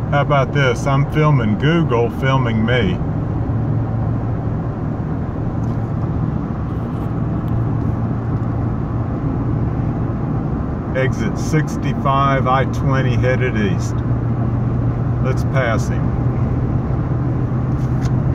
How about this? I'm filming Google filming me. Exit 65, I-20 headed east. Let's pass him.